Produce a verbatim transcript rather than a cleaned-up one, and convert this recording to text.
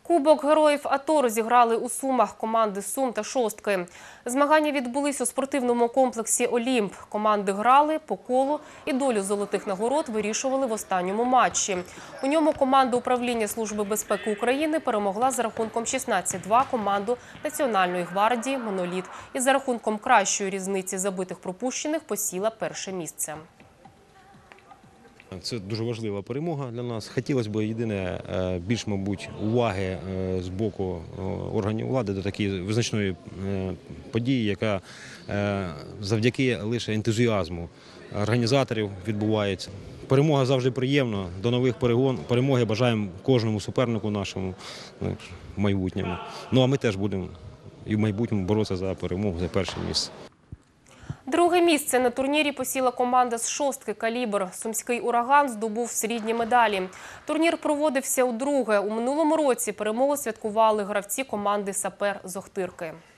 Кубок героїв АТО розіграли у Сумах команди «Сум» та «Шостки». Змагання відбулись у спортивному комплексі «Олімп». Команди грали по колу і долю золотих нагород вирішували в останньому матчі. У ньому команда управління Служби безпеки України перемогла за рахунком шістнадцять два команду Національної гвардії «Моноліт» і за рахунком кращої різниці забитих пропущених посіла перше місце. Це дуже важлива перемога для нас. Хотілося б єдине, більш, мабуть, уваги з боку органів влади до такої визначної події, яка завдяки лише ентузіазму організаторів відбувається. Перемога завжди приємна. До нових перемоги бажаємо кожному супернику нашому в майбутньому. Ну а ми теж будемо і в майбутньому боротися за перемогу, за перше місце. Друге місце на турнірі посіла команда з «Шостки» «Калібр». Сумський «Ураган» здобув срібні медалі. Турнір проводився удруге. У минулому році перемогу святкували гравці команди «Сапер» з Охтирки.